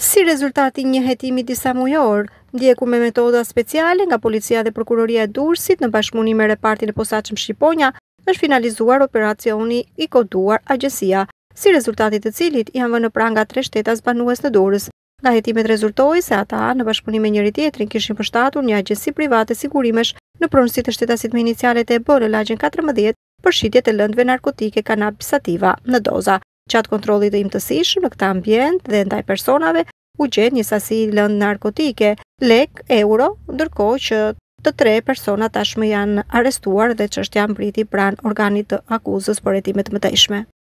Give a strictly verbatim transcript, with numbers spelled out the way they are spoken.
Si rezultati një hetimi disa mujor, ndjekur me metoda speciale nga policia dhe prokuroria e Durrësit në bashkëpunim me repartin e posaçëm Shqiponja, është finalizuar operacioni i koduar Agjencia, si rezultati të cilit janë vënë në pranga tre shtetas banues në Durrës. Nga hetimet rezultoi se ata në bashkëpunim me njëri tjetrin kishin përshtatur një agjenci private sigurimesh në pronësi të shtetasit me inicialet e B në lagjen katërmbëdhjetë për shitje të lëndëve narkotike kanabis sativa në doza. Gjatë kontrollit të imtësishëm në këtë ambient dhe ndaj personave u gjen një sasi lëndë narkotike, lek, euro, ndërkohë që të tre persona tashmë janë arrestuar dhe çështja mbriti pranë organit të akuzës për hetime të mëtejshme.